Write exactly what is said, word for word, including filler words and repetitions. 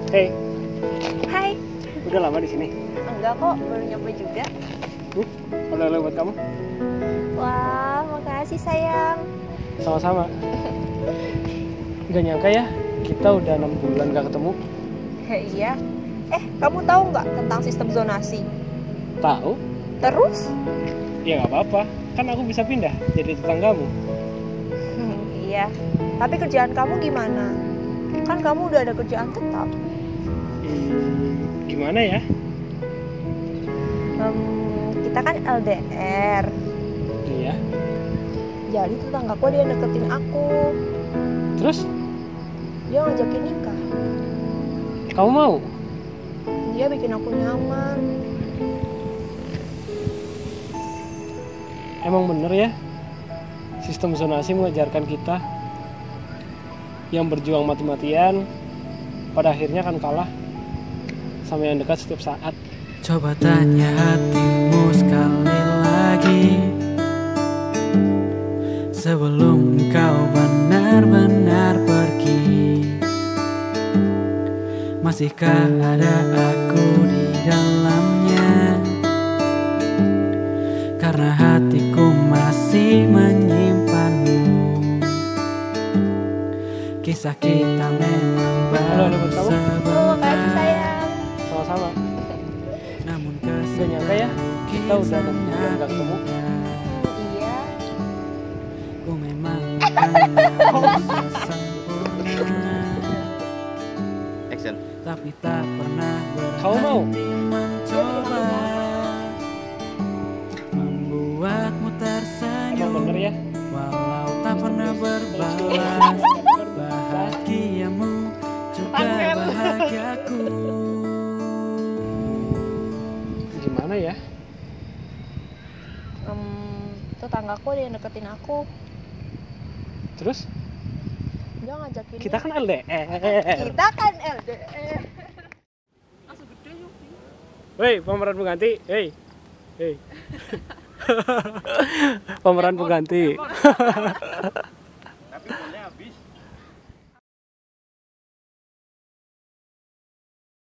Hey, Hai. udah lama di sini? Enggak kok, baru nyampe juga. Nih, oleh-oleh buat kamu. Wah, makasih sayang. Sama-sama. Gak nyangka ya, kita udah enam bulan gak ketemu. Hei, iya. Eh, kamu tahu nggak tentang sistem zonasi? Tahu? Terus? Ya nggak apa-apa, kan aku bisa pindah jadi tetanggamu. Hmm, iya. Tapi kerjaan kamu gimana? Kan kamu udah ada kerjaan tetap. Hmm, gimana ya? Hmm, kita kan L D R. Iya. Jadi tetanggaku dia deketin aku. Terus? Dia ngajakin nikah. Kamu mau? Dia bikin aku nyaman. Emang bener ya? Sistem zonasi mengajarkan kita yang berjuang mati-matian pada akhirnya kan kalah sama yang dekat setiap saat. Coba tanya hatimu sekali lagi sebelum kau benar-benar pergi. Masihkah ada aku di dalamnya? Karena hatiku masih menyimpanmu. Kisah kita memang baru sebentar. Oh, makasih sayang. Sama-sama. Namun Gak nyangka ya, kita udah enam bulan gak ketemu. Iya. Ku memang bukan sempurna, Action. tapi tak pernah Kamu mau? berhenti mencoba membuatmu tersenyum. Emang bener ya? Walau tak pernah berbalas, bahagiamu juga bahagiaku. Gimana ya? Um, tetanggaku dia deketin aku. Terus? Dia ngajakin Kita kan L D R. Kita kan L D R. Woi, pemeran pengganti. Hei. Hei. Pemeran pengganti.